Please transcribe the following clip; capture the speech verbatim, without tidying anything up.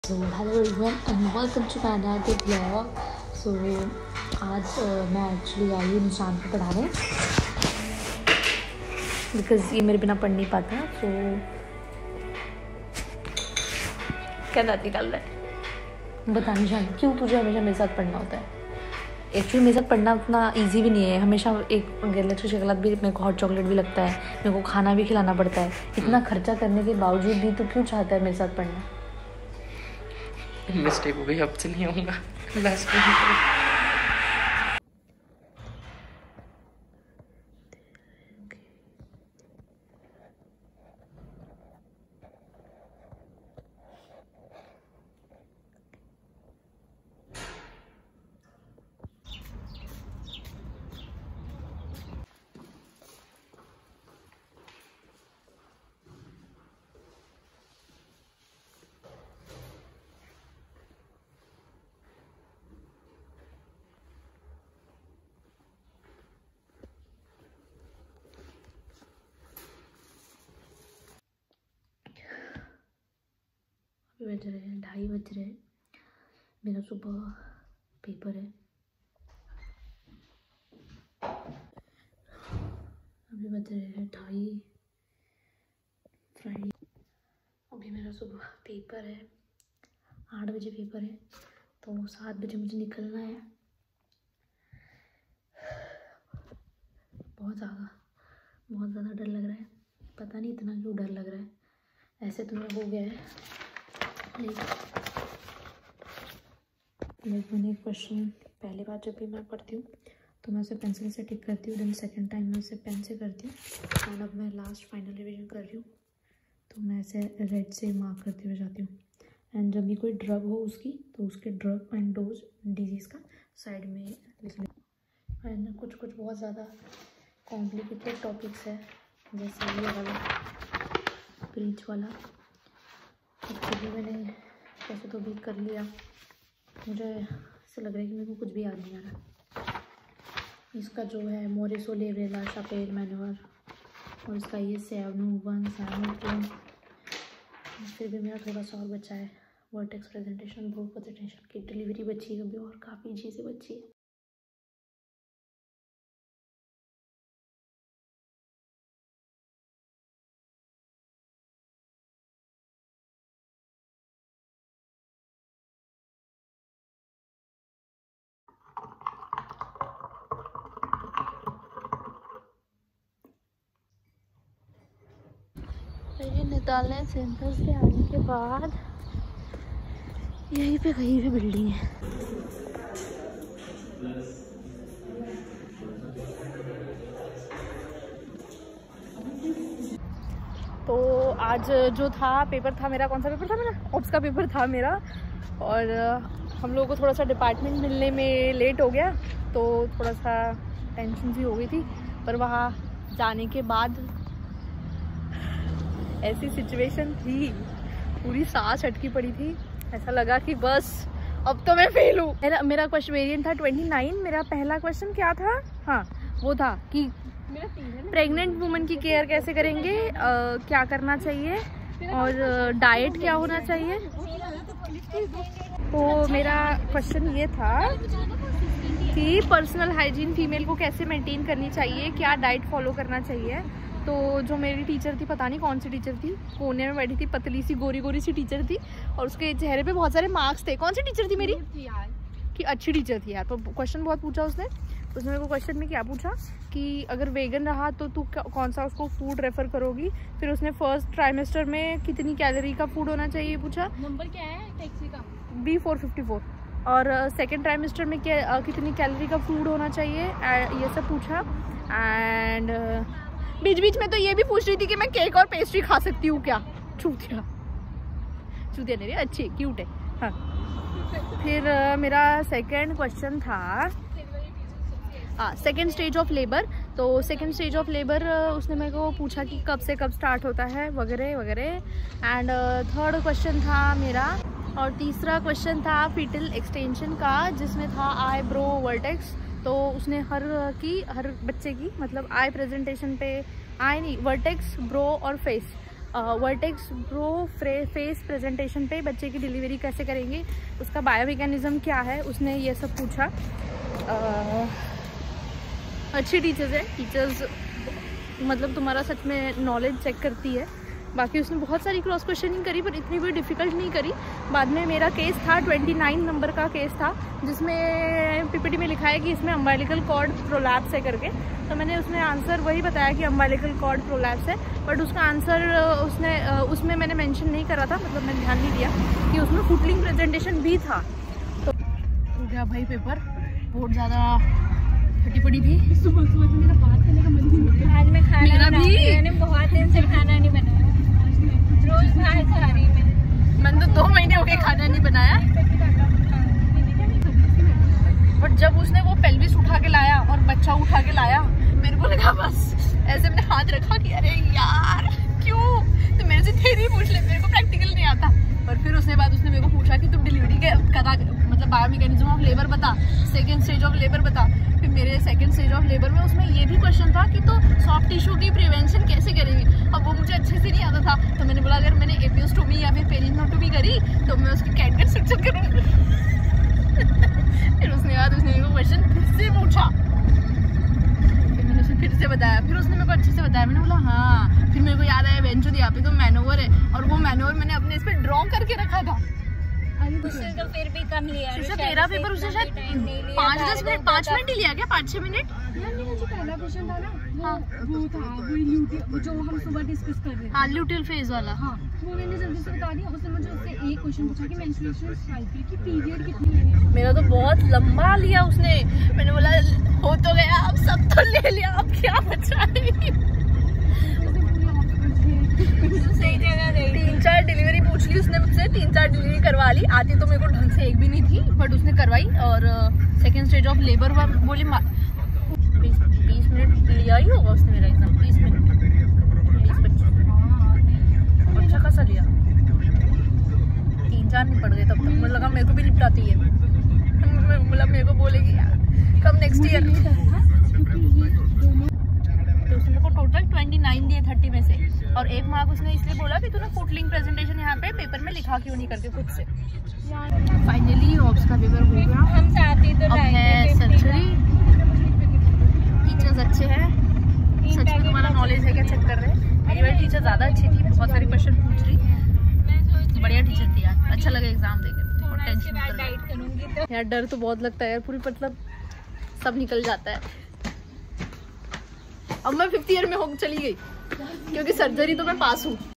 So hello everyone and welcome to my another blog. So आज uh, मैं actually I हूँ निशान को पढ़ाने बिकॉज ये मेरे बिना पढ़ नहीं पाता। सो क्या दाती डाल रहा है बता निशान, क्यों तुझे हमेशा मेरे साथ पढ़ना होता है? एक्चुअली मेरे साथ पढ़ना उतना इजी भी नहीं है। हमेशा एक गलत शक्लत भी, मेरे को हॉट चॉकलेट भी लगता है, मेरे को खाना भी खिलाना पड़ता है। इतना खर्चा करने के बावजूद भी तो क्यों चाहता है मेरे साथ पढ़ना? मिस्टेक हो गई, अब से नहीं होगा। लास्ट में बज रहे हैं ढाई बज रहे हैं। मेरा सुबह पेपर है। अभी बज रहे हैं ढाई फ्राइडे। अभी मेरा सुबह पेपर है, आठ बजे पेपर है, तो सात बजे मुझे निकलना है। बहुत ज़्यादा बहुत ज़्यादा डर लग रहा है। पता नहीं इतना क्यों डर लग रहा है। ऐसे तो मेरा हो गया है, लाइक मैंने क्वेश्चन पहली बार जब भी मैं पढ़ती हूँ तो मैं उसे पेंसिल से टिक करती हूँ, देन सेकंड टाइम मैं उसे पेन से करती हूँ, और अब मैं लास्ट फाइनल रिवीजन कर रही हूँ तो मैं ऐसे रेड से मार्क करते हुए जाती हूँ। एंड जब भी कोई ड्रग हो उसकी तो उसके ड्रग एंड डोज डिजीज़ का साइड में लिख लें। एंड कुछ कुछ बहुत ज़्यादा कॉम्प्लिकेटेड टॉपिक्स है, जैसे ये वाला ब्रीच वाला। एक्चुअली मैंने कैसे तो भी कर लिया, मुझे ऐसा लग रहा है कि मेरे को कुछ भी याद नहीं आ रहा। इसका जो है मोरिसो लेवरेला शापेल मैनुअर, और इसका ये सेवनू वन सेवनू टू। फिर भी मेरा थोड़ा सा और बचा है। वर्टेक्स प्रेजेंटेशन, ग्रुप प्रेजेंटेशन की डिलीवरी बची है अभी, और काफ़ी चीज़ें बची है। ये निकालने सेंटर से आने के बाद यहीं पे कहीं पे बिल्डिंग है। तो आज जो था पेपर था मेरा, कौन सा पेपर था मेरा? ऑप्स का पेपर था मेरा, और हम लोगों को थोड़ा सा डिपार्टमेंट मिलने में लेट हो गया तो थोड़ा सा टेंशन सी हो गई थी। पर वहाँ जाने के बाद ऐसी सिचुएशन थी, पूरी सांस अटकी पड़ी थी। ऐसा लगा कि बस अब तो मैं फेल हूँ। मेरा मेरा क्वेश्चन वेरिएंट था उनतीस। मेरा पहला क्वेश्चन क्या था? हाँ, वो था कि प्रेग्नेंट वुमन की केयर कैसे करेंगे, आ, क्या करना चाहिए, और डाइट क्या होना चाहिए। तो मेरा क्वेश्चन ये था कि पर्सनल हाइजीन फीमेल को कैसे मेंटेन करनी चाहिए, क्या डाइट फॉलो करना चाहिए। तो जो मेरी टीचर थी, पता नहीं कौन सी टीचर थी, कोने में बैठी थी, पतली सी गोरी गोरी सी टीचर थी, और उसके चेहरे पे बहुत सारे मार्क्स थे। कौन सी टीचर थी मेरी? कि अच्छी टीचर थी यार। तो क्वेश्चन बहुत पूछा उसने। उसने मेरे को क्वेश्चन में क्या पूछा कि अगर वेगन रहा तो तू कौन सा उसको फूड रेफर करोगी। फिर उसने फर्स्ट ट्राइमेस्टर में कितनी कैलोरी का फूड होना चाहिए पूछा। नंबर क्या है टैक्सी का? B four fifty four. और सेकेंड ट्राइमेस्टर में क्या कितनी कैलोरी का फूड होना चाहिए, ये सब पूछा। एंड बीच बीच में तो ये भी पूछ रही थी कि मैं केक और पेस्ट्री खा सकती हूँ क्या। चूतिया चूतिया नहीं, अच्छी क्यूट है। हाँ, फिर uh, मेरा सेकंड क्वेश्चन था हाँ सेकंड स्टेज ऑफ लेबर। तो सेकंड स्टेज ऑफ लेबर उसने मेरे को पूछा कि कब से कब स्टार्ट होता है वगैरह वगैरह। एंड थर्ड क्वेश्चन था मेरा, और तीसरा क्वेश्चन था फिटल एक्सटेंशन का, जिसमें था आई ब्रो वर्टेक्स। तो उसने हर की हर बच्चे की मतलब आई प्रेजेंटेशन पे, आई नहीं वर्टेक्स, ब्रो और face, vertex bro face presentation पे बच्चे की डिलीवरी कैसे करेंगे, उसका बायोमेकेनिज्म क्या है, उसने ये सब पूछा। uh, अच्छी टीचर्स है, टीचर्स मतलब तुम्हारा सच में नॉलेज चेक करती है। बाकी उसने बहुत सारी क्रॉस क्वेश्चनिंग करी पर इतनी भी डिफ़िकल्ट नहीं करी। बाद में मेरा केस था उनतीस नंबर का केस था, जिसमें पीपीटी में लिखा है कि इसमें अम्बाइलिकल कॉर्ड प्रोलैप्स है करके। तो मैंने उसमें आंसर वही बताया कि अम्बाइलिकल कॉर्ड प्रोलैप्स है, बट उसका आंसर उसने उसमें मैंने मेंशन नहीं करा था, मतलब मैंने ध्यान नहीं दिया कि उसमें फुटलिंग प्रेजेंटेशन भी था। तो हो गया भाई पेपर, बहुत ज़्यादा फटी पड़ी थी। सुबह सुबह तो मेरा बात करने का मन नहीं होता। आज मैं खाना मेरा भी मैंने बहुत दिन से खाना नहीं बनाया, रोज बाहर खा रही मैं। मैंने तो दो महीने हो गए खाना नहीं बनाया। बट जब उसने वो पेल्विस उठा के लाया और बच्चा उठा के लाया, मेरे को लगा बस ऐसे मैंने हाथ रखा कि अरे यार क्यों, तो मेरे से थ्योरी पूछ ले, मेरे को प्रैक्टिकल नहीं आता। और फिर उसके बाद उसने मेरे को पूछा कि तुम डिलीवरी के कदा मतलब बायोमेकेनिज्म ऑफ लेबर बता, सेकेंड स्टेज ऑफ लेबर बता। फिर मेरे सेकेंड स्टेज ऑफ लेबर में उसमें ये भी क्वेश्चन था कि तो सॉफ्ट टिश्यू की प्रिवेंशन कैसे करेंगी। अब वो मुझे अच्छे से नहीं आता था, तो मैंने बोला अगर मैंने एपियोस्टोमी या फिर पेरिनोटोमी करी तो मैं उसकी कैट कैट स्ट्रक्चर करूँगी। फिर उसने बाद उसने मेरे को क्वेश्चन फिर से पूछा, फिर मैंने उसे फिर से बताया, फिर उसने मेरे को अच्छे से बताया। मैंने बोला हाँ। फिर मेरे को याद आया वेंचर यहाँ पे तो मैनोवर है, और वो मैनोवर मैंने अपने इस पर ड्रॉ करके रखा था। उससे तो फिर भी कम लिया है। तेरा पेपर उसने शायद पाँच दस मिनट पाँच मिनट ही लिया क्या, पाँच छह मिनट? जो पहला क्वेश्चन था ना हाँ वो था वो ल्यूटिल जो हम सुबह डिस्कस कर रहे थे। हाँ ल्यूटिल फेज वाला। हाँ वो मैंने जल्दी से बता दिया। उसने मुझे उससे एक क्वेश्चन पूछा कि मेंस्ट्रुएशन साइकिल की पीरियड कितनी है। मेरा तो बहुत लंबा लिया उसने। मैंने बोला हो तो गया, अब सब तो ले लिया, अब क्या बचा है। सही जगह गई। तीन चार डिलीवरी पूछ ली उसने मुझसे, तीन चार डिलीवरी करवा ली। आती तो मेरे को ढंग से एक भी नहीं थी, बट उसने करवाई। और second stage of labour work बोली बीस बीस मिनट लिया ही होगा उसने मेरा एग्जाम। बीस मिनट बीस पच्चीस अच्छा खासा लिया। तीन चार नहीं पड़ गए तब तक। मुझे लगा मेरे को भी निपटाती है, मतलब मेरे को बोलेगी यार कब नेक्स्ट ईयर। तो उसने को टोटल उनतीस दिए तीस में से, और एक मार्क उसने इसलिए बोला कि तूने फुटलिंग प्रेजेंटेशन यहाँ पे पेपर में लिखा क्यों नहीं करके खुद से। फाइनली ऑब्स का पेपर हो गया। हम साथ ही तो अब है सर्जरी। टीचर्स अच्छे हैं, सच में तुम्हारा नॉलेज है क्या चेक कर रहे हैं। मेरी वाली टीचर ज़्यादा अच्छी थी, बहुत सारे क्वेश्चन पूछ रही, बढ़िया टीचर थी यार। अच्छा लगा एग्जाम देके, और टेंशन यार डर तो बहुत लगता है यार, पूरी मतलब सब निकल जाता है। अब मैं फिफ्थ ईयर में हो चली गई क्योंकि सर्जरी तो मैं पास हूँ।